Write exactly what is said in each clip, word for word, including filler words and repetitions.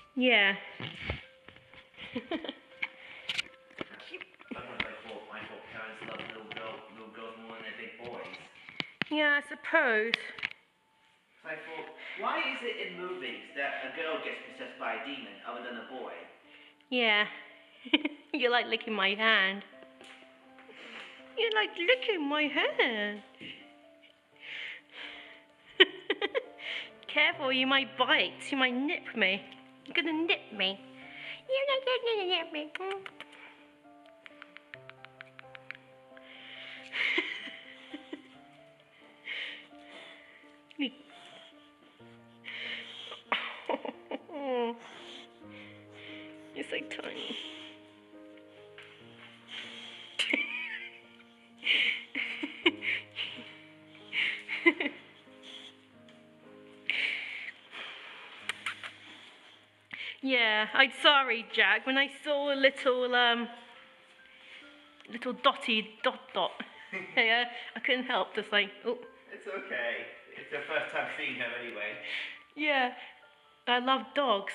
Yeah. Yeah, I suppose. So I thought, why is it in movies that a girl gets possessed by a demon other than a boy? Yeah. You like licking my hand. You like licking my hand. Careful, you might bite. You might nip me. You're gonna nip me. You're not gonna nip me. You're so tiny. Yeah, I'm sorry, Jack. When I saw a little, um, little Dotty dot dot, yeah, I couldn't help just like, oh. It's okay. It's your first time seeing her anyway. Yeah, I love dogs.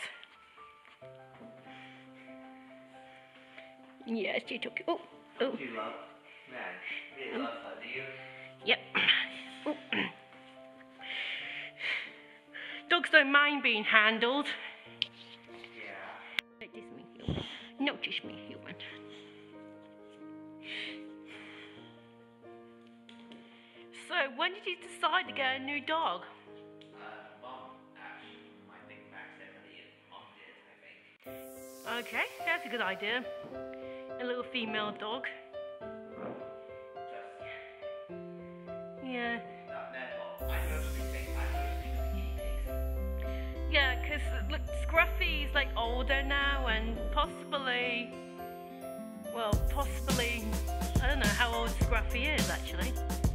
Yeah, she took it. Oh, oh. Do you love? Man, you really love her, do you? Yep. Oh. Dogs don't mind being handled. Yeah. Notice me, human. Notice me, human. So, when did you decide to get a new dog? Uh, Mom, actually, I think Max Emily and Mom did, I think. Okay, that's a good idea. A little female dog. Just. Yeah. Not that I mostly think I mostly think he Yeah, because look, Scruffy's like older now and possibly, well, possibly, I don't know how old Scruffy is actually.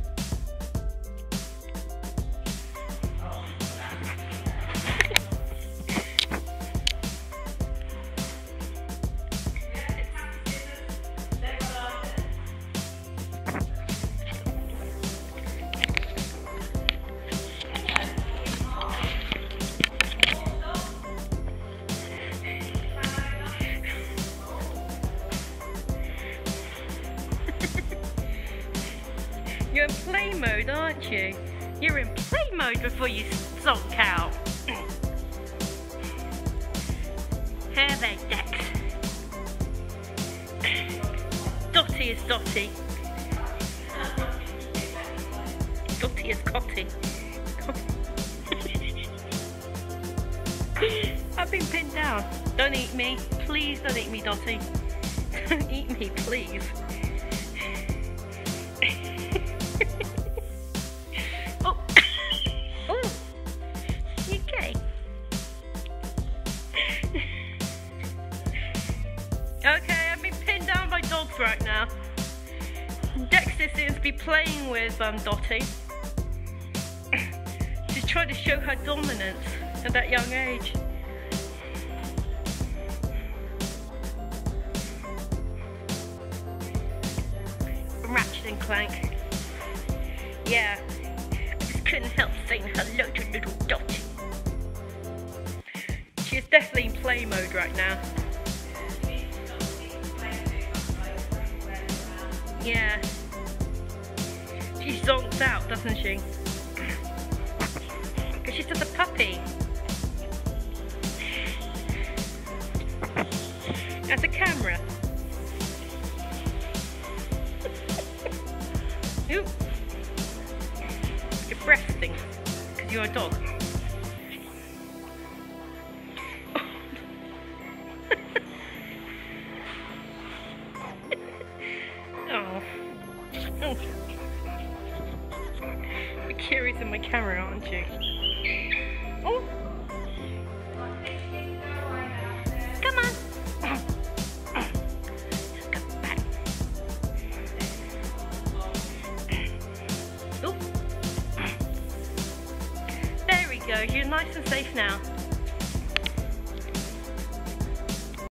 You're in play mode, aren't you? You're in play mode before you sulk out. Here they, Dex. Dotty is Dotty. Dotty is Cotty. I've been pinned down. Don't eat me. Please don't eat me, Dotty. Don't eat me, please. Oh. Oh. You okay? Okay, I've been pinned down by dogs right now. Dexter seems to be playing with um, Dotty. She's trying to show her dominance at that young age. Ratchet and Clank. Yeah, I just couldn't help saying hello to little Dotty. She is definitely in play mode right now. Yeah. She zonks out, doesn't she? Because she's just a puppy. That's a camera. Ooh. Your breath stinks because you're a dog. Oh. Oh. You're curious in my camera, aren't you? Oh. Come on. Come back. Oh. There we go. You're nice and safe now.